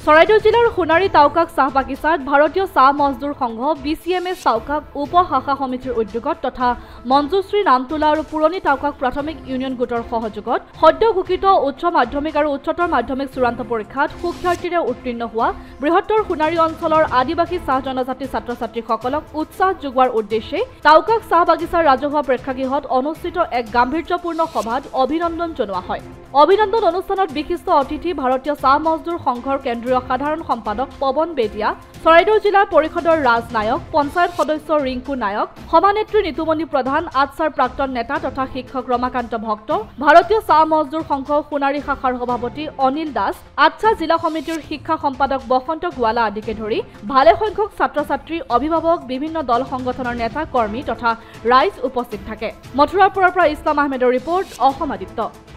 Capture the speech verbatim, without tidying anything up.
চৰাইদেউ জিলাৰ সোণাৰী তাউকাক চাহ বাগিচাত ভাৰতীয় চাহ মজদুৰ সংঘ বি চি এম এছ তাউকাক উপ শাখা সমিতিৰ উদ্যোগত তথা মঞ্জুশ্ৰী নামতোলা আৰু পুৰণি তাউকাক প্ৰাথমিক ইউনিয়ন গোটৰ সহযোগত সদ্য ঘোষিত উচ্চ মাধ্যমিক আৰু উচ্চতৰ মাধ্যমিক চূড়ান্ত পৰীক্ষাত সুখ্যাতিৰে উত্তীৰ্ণ হোৱা বৃহত্তৰ সোণাৰী অঞ্চলৰ আদিবাসী চাহ জনজাতি ছাত্ৰ ছাত্ৰীসকলক উৎসাহ যোগোৱাৰ উদ্দেশ্যে তাউকাক চাহ বাগিচাৰ ৰাজহুৱা প্ৰেক্ষাগৃহত অনুষ্ঠিত এক গাম্ভীৰ্যপূৰ্ণ সভাত অভিনন্দন জনোৱা হয়। অভিনন্দন অনুষ্ঠানত বিশিষ্ট অতিথি ভাৰতীয় চাহ মজদুৰ সংঘৰ কেন্দ্ৰীয় সাধাৰণ সম্পাদক পৱন বেদিয়া, চৰাইদেউ জিলা পৰিষদৰ ৰাজ নায়ক, পঞ্চায়ত সদস্য ৰিংকু নায়ক, সভানেত্ৰী নিতুমণি প্ৰধান, আটছাৰ প্ৰাক্তন নেতা তথা শিক্ষক ৰমাকান্ত ভক্ত, ভাৰতীয় চাহ মজদুৰ সংঘ সোণাৰী শাখাৰ সভাপতি অনিল দাস, আটছা জিলা সমিতিৰ শিক্ষা সম্পাদক বসন্ত গোৱালা আদিকে ধৰি ভালেসংখ্যক ছাত্ৰ ছাত্ৰী, অভিভাৱক, বিভিন্ন দল সংগঠনৰ নেতা কৰ্মী তথা ৰাইজ উপস্থিত থাকে। মথুৰাপুৰৰ পৰা ইছলাম আহমেদৰ ৰিপৰ্ট, অসম আদিত্য।